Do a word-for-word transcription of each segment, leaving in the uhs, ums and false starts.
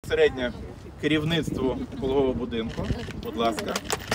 безпосередньо керівництву пологового будинку. Будь ласка.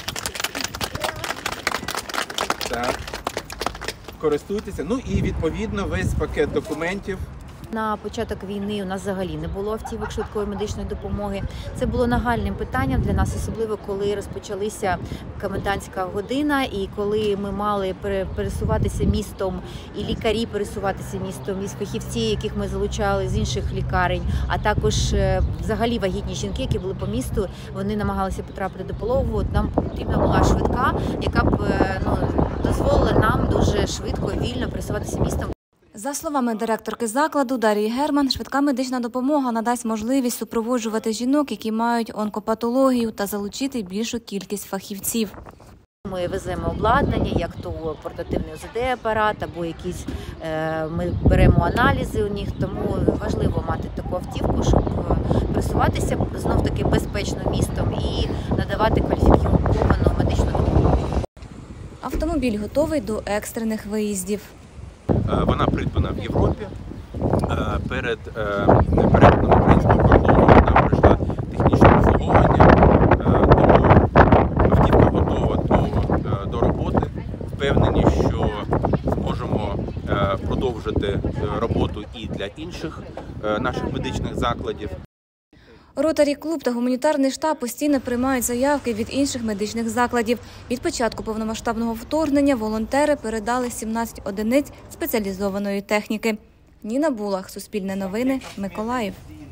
Так. Користуйтеся. Ну і відповідно весь пакет документів. На початок війни у нас взагалі не було автівок швидкої медичної допомоги. Це було нагальним питанням для нас, особливо коли розпочалася комендантська година і коли ми мали пересуватися містом, і лікарі пересуватися містом, і фахівці, яких ми залучали з інших лікарень, а також взагалі вагітні жінки, які були по місту, вони намагалися потрапити до пологового. Нам потрібна була швидка, яка б ну, дозволила нам дуже швидко і вільно пересуватися містом. За словами директорки закладу Дарії Герман, швидка медична допомога надасть можливість супроводжувати жінок, які мають онкопатологію, та залучити більшу кількість фахівців. Ми веземо обладнання, як то портативний о зет де-апарат, або якісь, ми беремо аналізи у них, тому важливо мати таку автівку, щоб пересуватися знов-таки безпечно містом і надавати кваліфіковану медичну допомогу. Автомобіль готовий до екстрених виїздів. Вона придбана в Європі. Перед перетином українського кордону вона пройшла технічне обслуговування, тому автівка готова до, до роботи. Впевнені, що зможемо продовжити роботу і для інших наших медичних закладів. Ротарі клуб та гуманітарний штаб постійно приймають заявки від інших медичних закладів. Від початку повномасштабного вторгнення волонтери передали сімнадцять одиниць спеціалізованої техніки. Ніна Булах, Суспільне новини, Миколаїв.